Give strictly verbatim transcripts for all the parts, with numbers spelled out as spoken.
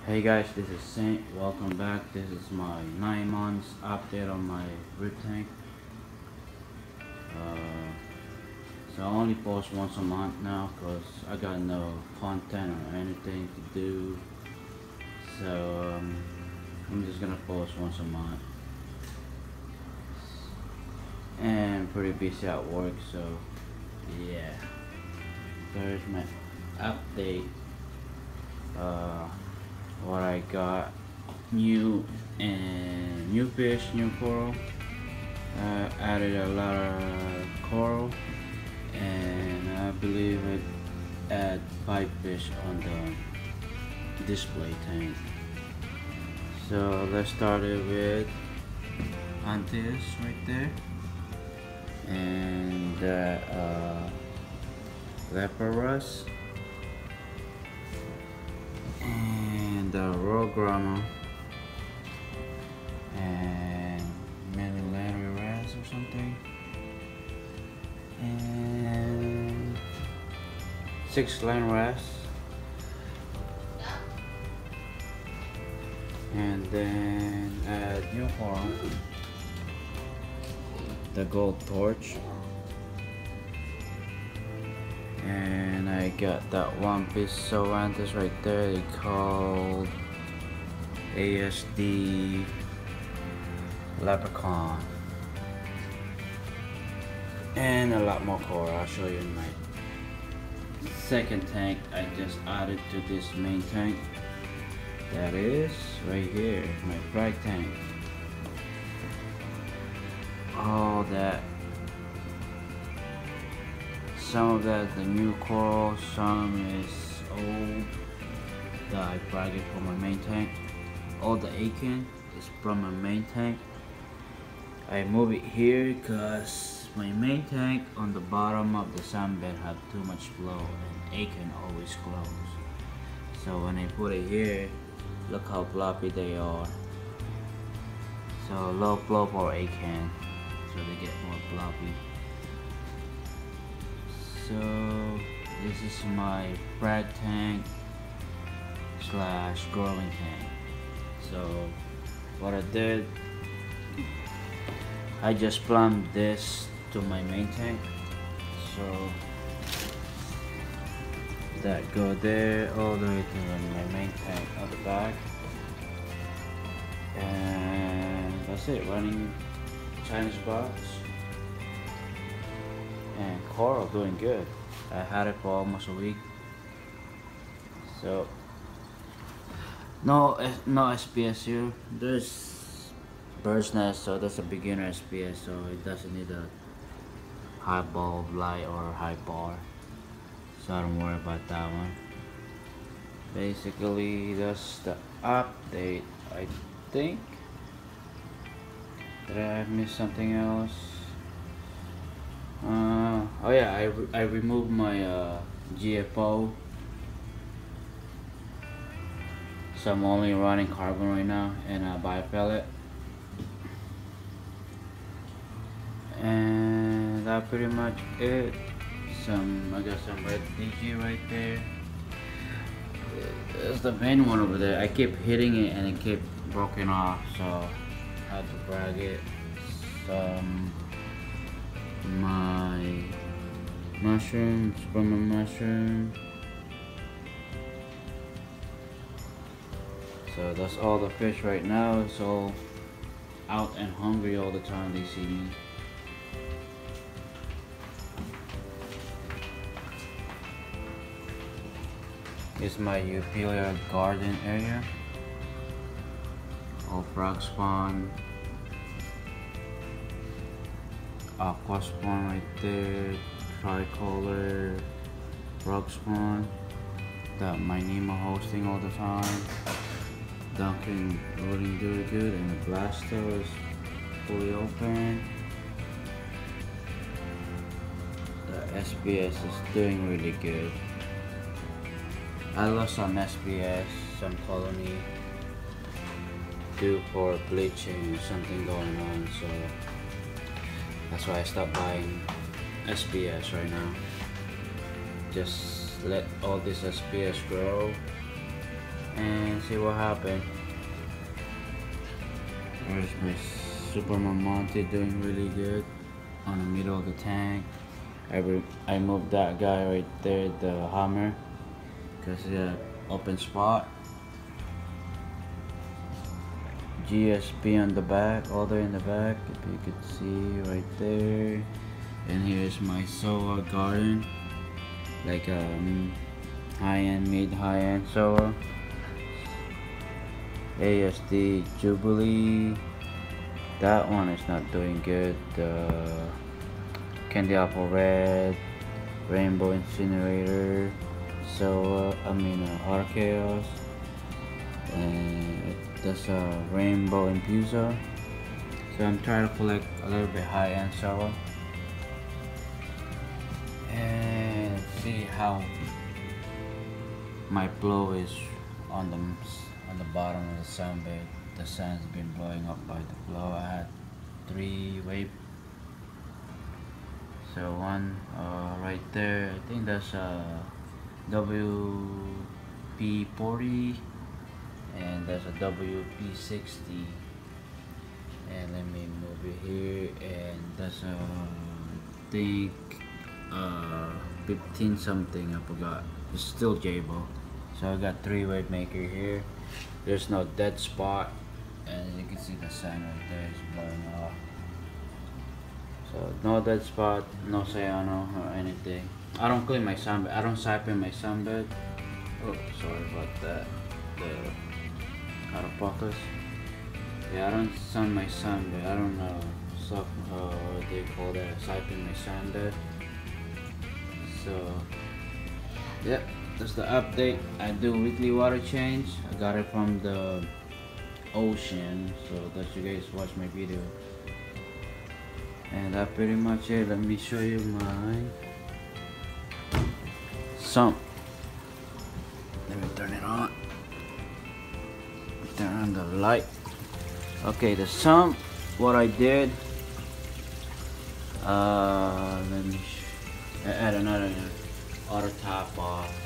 Hey guys, this is Saint. Welcome back. This is my nine months update on my rib tank. Uh, so I only post once a month now because I got no content or anything to do. So um, I'm just gonna post once a month. And pretty busy at work, so yeah. There's my update. Uh, what I got new and new fish, new coral. Uh, added a lot of coral, and I believe it add five fish on the display tank. So let's start it with Antilles right there, and the uh, Leporus. And the Royal Grandma and maybe Larry Raz or something, and six Land Raz, and then add new horn, the Gold Torch, and I got that one piece Cervantes right there. They called A S D Leprechaun, and a lot more coral. I'll show you in my second tank I just added to this main tank. That is right here, my frag tank. All that. Some of that is the new coral, some is old that I fragged it from my main tank. All the Akin is from my main tank. I move it here because my main tank on the bottom of the sandbed have too much flow and Akin always close. So when I put it here, look how floppy they are. So low flow for Akin, so they get more floppy. So this is my frag tank slash growing tank. So what I did, I just plumbed this to my main tank. So that go there all the way to my main tank at the back. And that's it, running Chinese box. And coral doing good. I had it for almost a week. So no no S P S here. There's bird's nest, so that's a beginner S P S, so it doesn't need a high bulb light or high bar. So I don't worry about that one. Basically that's the update, I think. Did I miss something else? Uh, oh yeah, I, re I removed my uh, G F O, so I'm only running carbon right now and a bio pellet, and that's pretty much it. Some I got some red D G right there. There's the main one over there. I keep hitting it and it kept broken off, so I had to brag it. Some my mushrooms from a mushroom. So that's all the fish right now. It's all out and hungry all the time they see me. It's my Euphyllia garden area. All frog spawn. Aqua spawn right there, tricolor, frog spawn that my Nemo hosting all the time. Duncan rolling really good, and the Blasto is fully open. The S P S is doing really good. I lost some S P S, some colony due for bleaching or something going on, so that's why I stopped buying S P S right now. Just let all this S P S grow and see what happened. Where's my Superman Monty doing really good on the middle of the tank. I, I moved that guy right there, the hammer, because he had open spot. G S P on the back, all there in the back, if you could see right there. And here's my Soa Garden, like um high-end, mid high-end Soa. A S D Jubilee, that one is not doing good. Uh, Candy Apple Red, Rainbow Incinerator, Soa, I mean uh, Arceus, and that's a Rainbow Infuser. So I'm trying to collect a little bit high-end Soa and see how my blow is on the on the bottom of the sound bed. The sand's been blowing up by the blow. I had three wave. So one uh, right there, I think that's a W P forty, and there's a W P sixty. And let me move it here, and that's a I think uh, fifteen something, I forgot. It's still J-Bo. So I got three wave maker here. There's no dead spot, and you can see the sand right there is blowing off. So no dead spot, no cyano or anything. I don't clean my sunbed. I don't siphon my sunbed. Oh, sorry about that. The out of focus. Yeah, I don't sun my sunbed. I don't know. So uh, what they call that? Siphon my sunbed. So yep. That's the update. I do weekly water change. I got it from the ocean, so that you guys watch my video. And that's pretty much it. Let me show you my sump. Let me turn it on. Turn on the light. Okay, the sump. What I did. Uh, let me add another auto top off.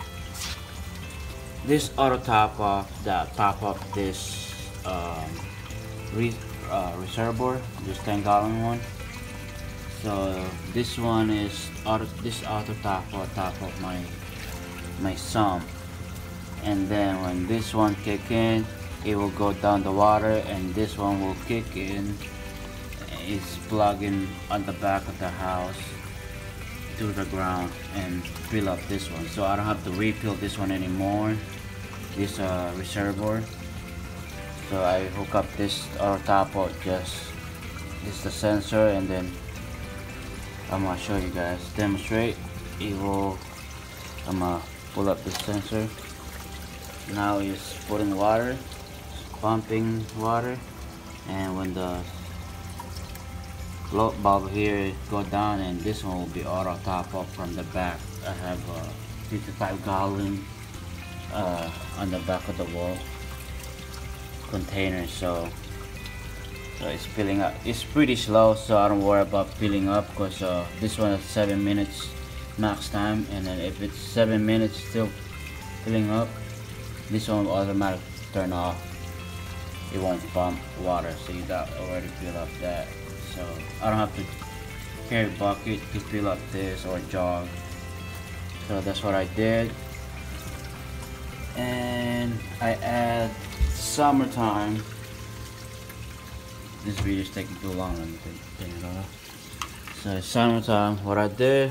This auto top off the top of this um, re uh, reservoir, this ten gallon one. So this one is auto. This auto top on top of my my sump, and then when this one kick in, it will go down the water, and this one will kick in. It's plugging on the back of the house to the ground and fill up this one, so I don't have to refill this one anymore, this uh, reservoir. So I hook up this or top out, just this the sensor, and then I'm gonna show you guys, demonstrate. It will, I'm gonna pull up the sensor. Now it's putting water, it's pumping water, and when the float bulb here go down, and this one will be auto top up from the back. I have a fifty-five gallon uh, on the back of the wall container, so so it's filling up. It's pretty slow, so I don't worry about filling up, because uh, this one is seven minutes max time, and then if it's seven minutes still filling up, this one will automatically turn off. It won't pump water, so you got already fill up that. So I don't have to carry a bucket to fill up this or jog. So that's what I did. And I add summertime. This video is taking too long. Let me take it off. So summertime, what I did,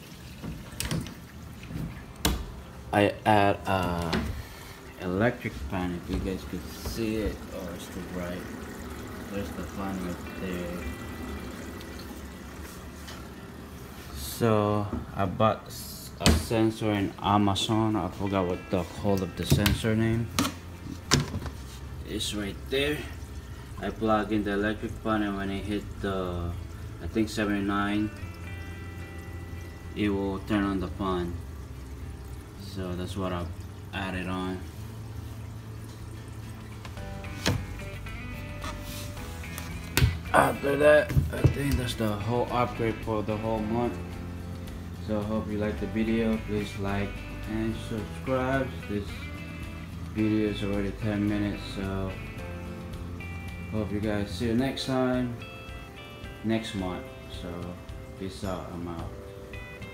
I add a electric fan. If you guys could see it, or it's too bright. There's the fan right there. So I bought a sensor in Amazon. I forgot what the call of the sensor name. It's right there. I plug in the electric fan, and when it hit the, I think seventy-nine, it will turn on the fan. So that's what I added on. After that, I think that's the whole upgrade for the whole month. So I hope you like the video. Please like and subscribe. This Video is already ten minutes, so hope you guys see you next time, next month. So peace out, I'm out.